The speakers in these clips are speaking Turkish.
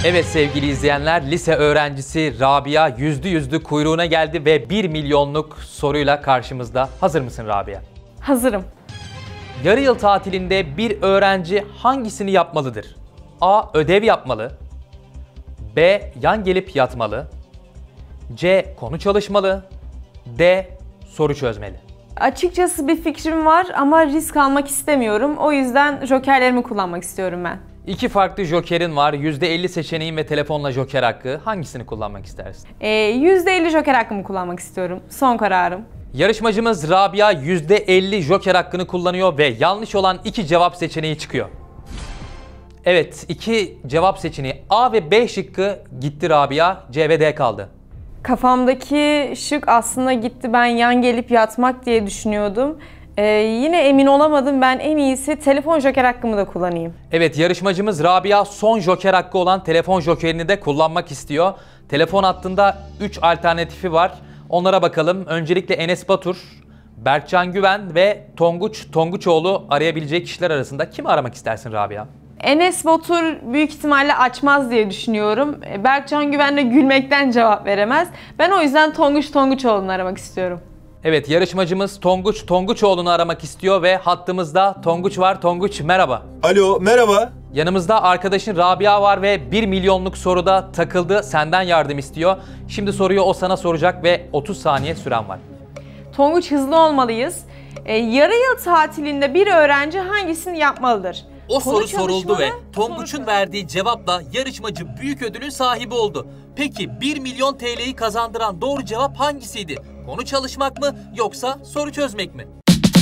Evet sevgili izleyenler, lise öğrencisi Rabia yüzlü kuyruğuna geldi ve 1 milyonluk soruyla karşımızda. Hazır mısın Rabia? Hazırım. Yarı yıl tatilinde bir öğrenci hangisini yapmalıdır? A. Ödev yapmalı. B. Yan gelip yatmalı. C. Konu çalışmalı. D. Soru çözmeli. Açıkçası bir fikrim var ama risk almak istemiyorum. O yüzden jokerlerimi kullanmak istiyorum ben. İki farklı jokerin var. %50 seçeneğin ve telefonla joker hakkı. Hangisini kullanmak istersin? %50 joker hakkımı kullanmak istiyorum. Son kararım. Yarışmacımız Rabia %50 joker hakkını kullanıyor ve yanlış olan 2 cevap seçeneği çıkıyor. Evet, 2 cevap seçeneği A ve B şıkkı gitti Rabia, C ve D kaldı. Kafamdaki şık aslında gitti. Ben yan gelip yatmak diye düşünüyordum. Yine emin olamadım. Ben en iyisi telefon joker hakkımı da kullanayım. Evet, yarışmacımız Rabia son joker hakkı olan telefon jokerini de kullanmak istiyor. Telefon hattında 3 alternatifi var. Onlara bakalım. Öncelikle Enes Batur, Berkcan Güven ve Tonguç Tonguçoğlu arayabilecek kişiler arasında kimi aramak istersin Rabia? Enes Batur büyük ihtimalle açmaz diye düşünüyorum. Berkcan Güven de gülmekten cevap veremez. Ben o yüzden Tonguç Tonguçoğlu'nu aramak istiyorum. Evet, yarışmacımız Tonguç Tonguçoğlu'nu aramak istiyor ve hattımızda Tonguç var. Tonguç merhaba. Alo, merhaba. Yanımızda arkadaşın Rabia var ve 1 milyonluk soruda takıldı. Senden yardım istiyor. Şimdi soruyu o sana soracak ve 30 saniye süren var. Tonguç, hızlı olmalıyız. Yarı yıl tatilinde bir öğrenci hangisini yapmalıdır? O soru soruldu ve Tonguç'un verdiği cevapla yarışmacı büyük ödülün sahibi oldu. Peki 1 milyon TL'yi kazandıran doğru cevap hangisiydi? Konu çalışmak mı yoksa soru çözmek mi?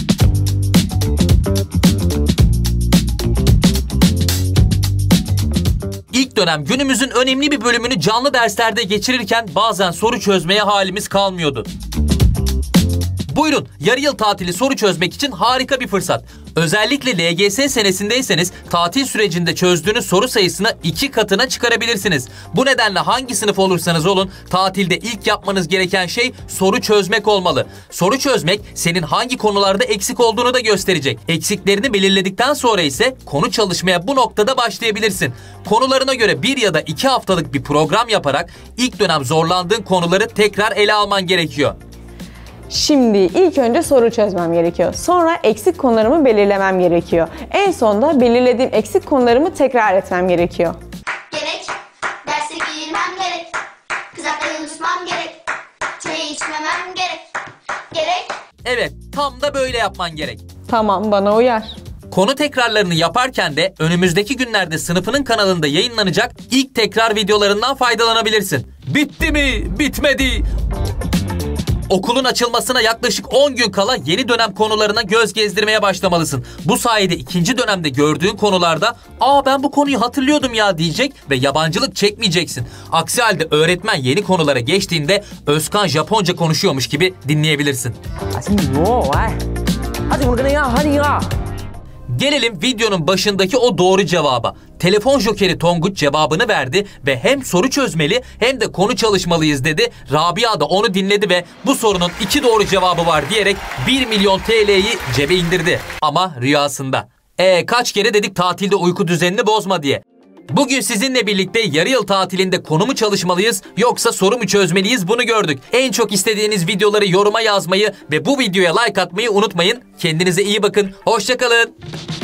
İlk dönem günümüzün önemli bir bölümünü canlı derslerde geçirirken bazen soru çözmeye halimiz kalmıyordu. Buyurun, yarı yıl tatili soru çözmek için harika bir fırsat. Özellikle LGS senesindeyseniz tatil sürecinde çözdüğünüz soru sayısını 2 katına çıkarabilirsiniz. Bu nedenle hangi sınıf olursanız olun tatilde ilk yapmanız gereken şey soru çözmek olmalı. Soru çözmek senin hangi konularda eksik olduğunu da gösterecek. Eksiklerini belirledikten sonra ise konu çalışmaya bu noktada başlayabilirsin. Konularına göre 1 ya da 2 haftalık bir program yaparak ilk dönem zorlandığın konuları tekrar ele alman gerekiyor. Şimdi ilk önce soru çözmem gerekiyor. Sonra eksik konularımı belirlemem gerekiyor. En sonunda belirlediğim eksik konularımı tekrar etmem gerekiyor. Gerek, derse girmem gerek, kızakları unutmam gerek, çay içmemem gerek. Evet, tam da böyle yapman gerek. Tamam, bana uyar. Konu tekrarlarını yaparken de önümüzdeki günlerde sınıfının kanalında yayınlanacak ilk tekrar videolarından faydalanabilirsin. Bitti mi? Bitmedi. Okulun açılmasına yaklaşık 10 gün kala yeni dönem konularına göz gezdirmeye başlamalısın. Bu sayede ikinci dönemde gördüğün konularda "Aa, ben bu konuyu hatırlıyordum ya" diyecek ve yabancılık çekmeyeceksin. Aksi halde öğretmen yeni konulara geçtiğinde Özkan Japonca konuşuyormuş gibi dinleyebilirsin. Gelelim videonun başındaki o doğru cevaba. Telefon jokeri Tonguç cevabını verdi ve hem soru çözmeli hem de konu çalışmalıyız dedi. Rabia da onu dinledi ve bu sorunun 2 doğru cevabı var diyerek 1 milyon TL'yi cebe indirdi. Ama rüyasında. Kaç kere dedik tatilde uyku düzenini bozma diye. Bugün sizinle birlikte yarı yıl tatilinde konu mu çalışmalıyız yoksa soru mu çözmeliyiz bunu gördük. En çok istediğiniz videoları yoruma yazmayı ve bu videoya like atmayı unutmayın. Kendinize iyi bakın. Hoşça kalın.